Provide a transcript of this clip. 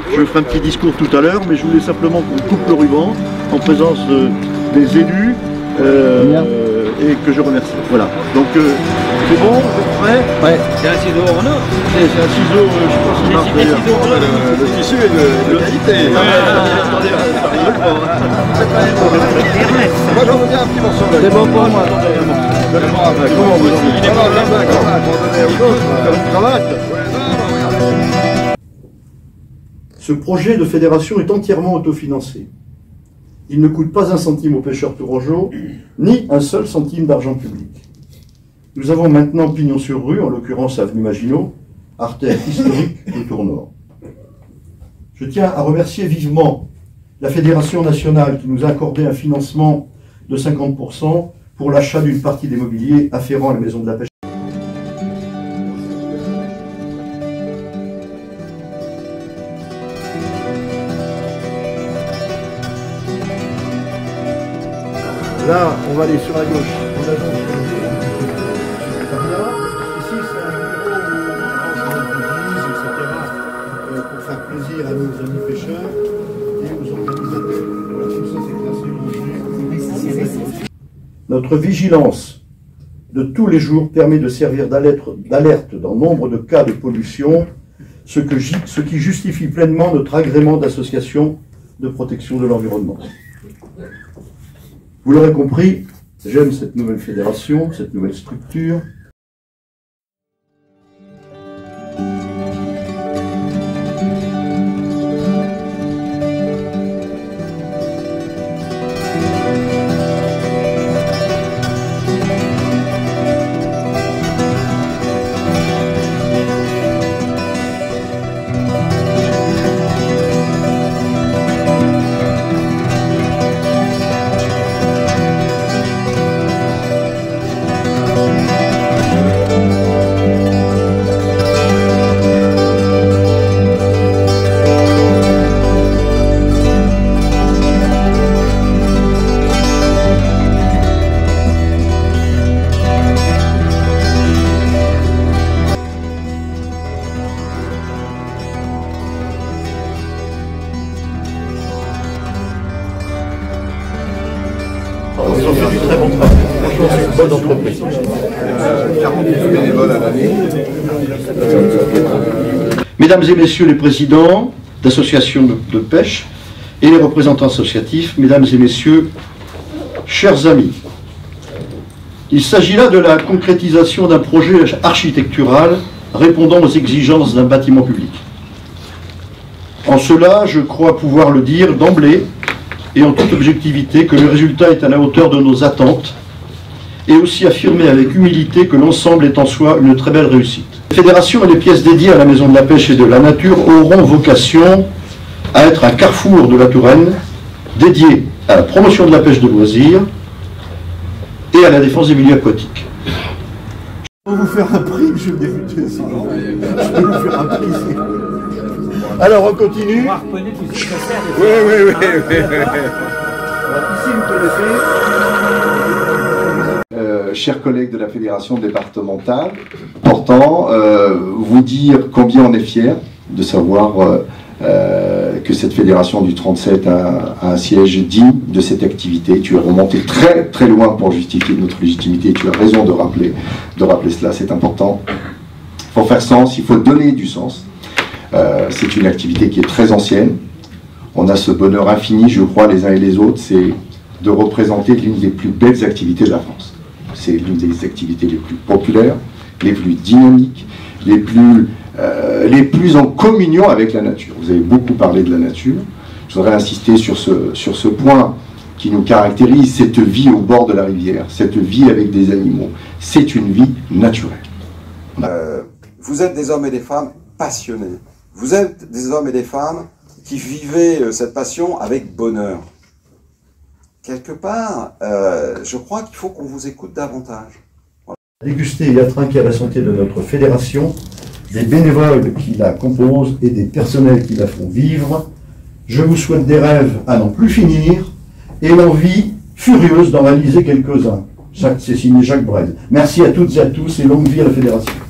Je ferai un petit discours tout à l'heure, mais je voulais simplement qu'on coupe le ruban en présence des élus et que je remercie. Voilà. Donc c'est bon, vous êtes prêts? Ouais. C'est un ciseau en or. C'est un ciseau, je pense qu'il marche d'ailleurs. Le tissu est de qualité. Attendez, ça rigole pas. Moi j'en veux bien un petit morceau. C'est bon pour moi. Comment vous dites? Une cravate. Ce projet de fédération est entièrement autofinancé. Il ne coûte pas un centime aux pêcheurs tourangeaux, ni un seul centime d'argent public. Nous avons maintenant pignon sur rue, en l'occurrence avenue Maginot, artère historique de Tournord. Je tiens à remercier vivement la Fédération nationale qui nous a accordé un financement de 50% pour l'achat d'une partie des mobiliers afférents à la maison de la pêche. Là, on va aller sur la gauche. On a donc ici, c'est un bureau etc. Pour faire plaisir à nos amis pêcheurs et aux organisateurs. Voilà, tout ça, c'est classé. Notre vigilance de tous les jours permet de servir d'alerte dans nombre de cas de pollution, ce qui justifie pleinement notre agrément d'association de protection de l'environnement. Vous l'aurez compris, j'aime cette nouvelle fédération, cette nouvelle structure. Ils ont fait du très bon travail. Franchement, c'est une bonne entreprise. 48 bénévoles à l'année. Mesdames et messieurs les présidents d'associations de pêche et les représentants associatifs, mesdames et messieurs, chers amis, il s'agit là de la concrétisation d'un projet architectural répondant aux exigences d'un bâtiment public. En cela, je crois pouvoir le dire d'emblée et en toute objectivité que le résultat est à la hauteur de nos attentes et aussi affirmer avec humilité que l'ensemble est en soi une très belle réussite. La fédération et les pièces dédiées à la Maison de la Pêche et de la Nature auront vocation à être un carrefour de la Touraine dédié à la promotion de la pêche de loisirs et à la défense des milieux aquatiques. Je vais vous faire un prix, monsieur le député, sinon. Je vais vous faire un prix. Alors, on continue. Oui. Ici, vous connaissez. Chers collègues de la fédération départementale, important, vous dire combien on est fiers de savoir que cette fédération du 37 a un siège digne de cette activité. Tu es remonté très très loin pour justifier notre légitimité. Tu as raison de rappeler cela, c'est important. Pour faire sens, il faut donner du sens. C'est une activité qui est très ancienne. On a ce bonheur infini, je crois, les uns et les autres, c'est de représenter l'une des plus belles activités de la France. C'est l'une des activités les plus populaires, les plus dynamiques, les plus en communion avec la nature. Vous avez beaucoup parlé de la nature. Je voudrais insister sur ce point qui nous caractérise, cette vie au bord de la rivière, cette vie avec des animaux. C'est une vie naturelle. Vous êtes des hommes et des femmes passionnés. Vous êtes des hommes et des femmes qui vivez cette passion avec bonheur. Quelque part, je crois qu'il faut qu'on vous écoute davantage. Voilà. Déguster et à trinquer à la santé de notre fédération, des bénévoles qui la composent et des personnels qui la font vivre. Je vous souhaite des rêves à n'en plus finir et l'envie furieuse d'en réaliser quelques-uns. C'est signé Jacques Brel. Merci à toutes et à tous et longue vie à la fédération.